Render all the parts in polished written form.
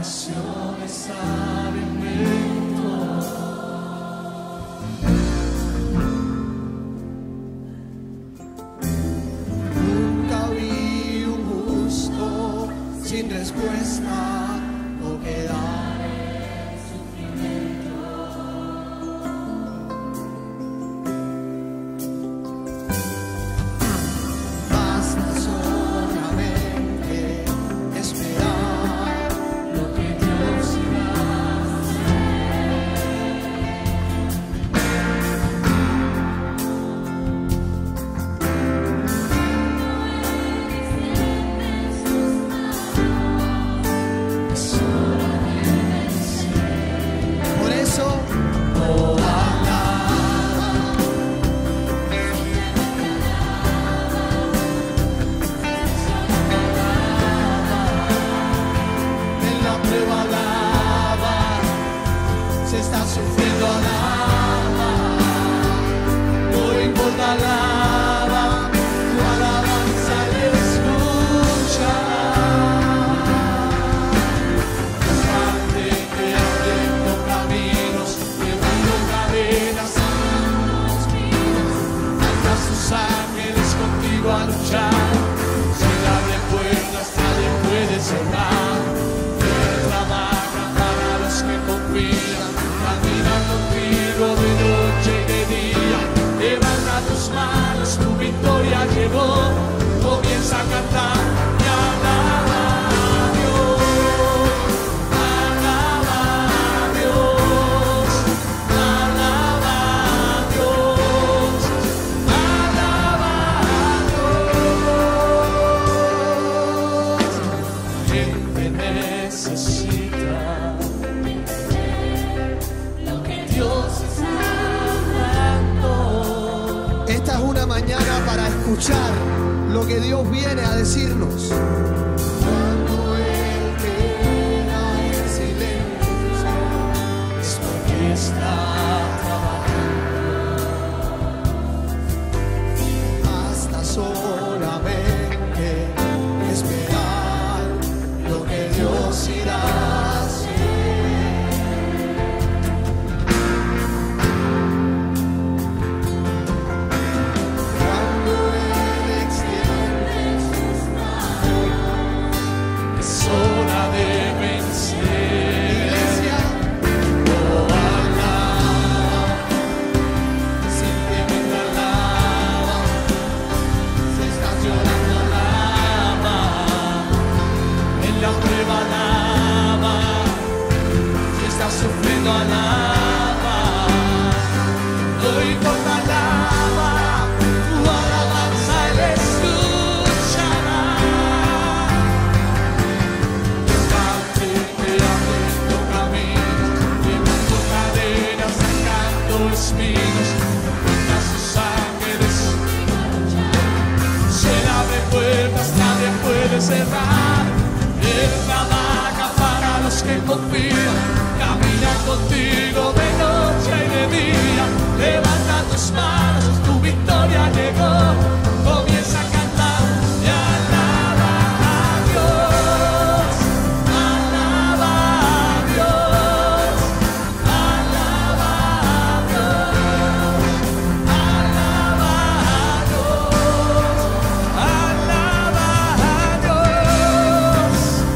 Escuchar lo que Dios viene a decirnos. Cuando Él queda en silencio, es porque está trabajando. Basta solamente esperar lo que Dios irá a hacer. Sufriendo alaba, no importa alaba, tu alabanza Él escuchará. Levante que abriendo caminos, llevando cadenas, sacando espinos, a sus ángeles. Se le abre puertas, nadie puede cerrar. Él trabaja para los que confían. Camina contigo de noche y de día, levanta tus manos, tu victoria llegó, comienza a cantar y alaba a Dios, alaba a Dios, alaba a Dios, alaba a Dios, alaba a Dios.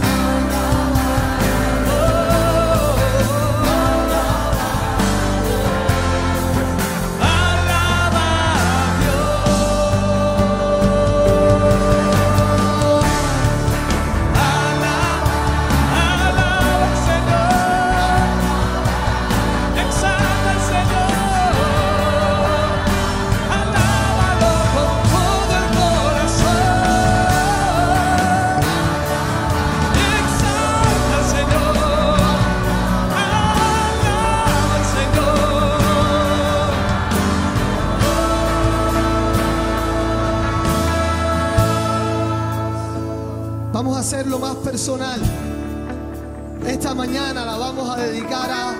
Vamos a hacerlo más personal. Esta mañana la vamos a dedicar a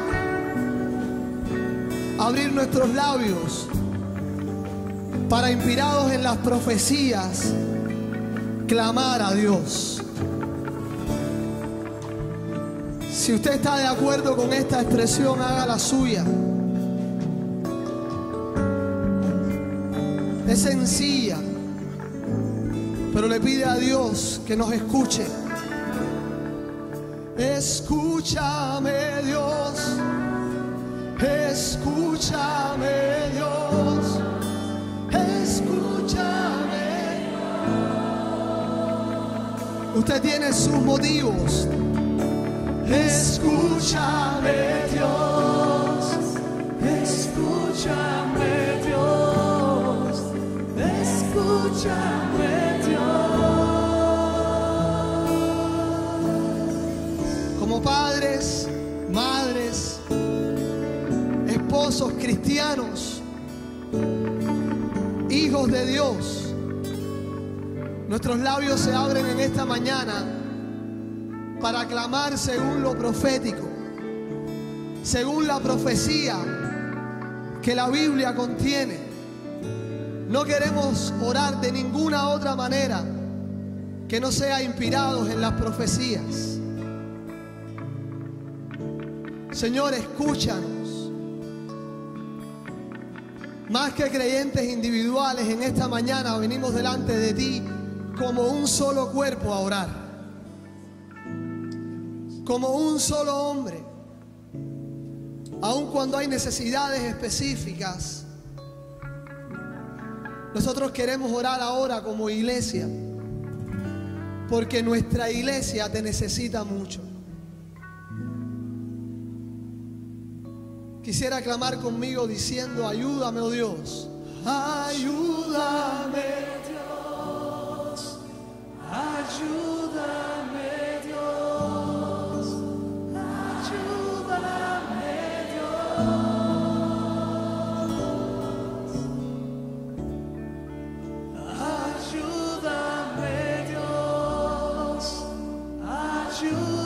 abrir nuestros labios para, inspirados en las profecías, clamar a Dios. Si usted está de acuerdo con esta expresión, haga la suya. Es sencilla, pero le pide a Dios que nos escuche. Escúchame, Dios. Escúchame, Dios. Escúchame. Usted tiene sus motivos. Escúchame, Dios. Escúchame, Dios. Escúchame, Dios. Como padres, madres, esposos cristianos, hijos de Dios, nuestros labios se abren en esta mañana para clamar según lo profético, según la profecía que la Biblia contiene. No queremos orar de ninguna otra manera que no sea inspirados en las profecías. Señor, escúchanos. Más que creyentes individuales, en esta mañana venimos delante de ti como un solo cuerpo a orar. Como un solo hombre. Aun cuando hay necesidades específicas, nosotros queremos orar ahora como iglesia, porque nuestra iglesia te necesita mucho. Quisiera clamar conmigo diciendo: ayúdame, oh Dios. Ayúdame, Dios. Ayúdame, Dios. Ayúdame, Dios. Ayúdame, Dios. Ayúdame.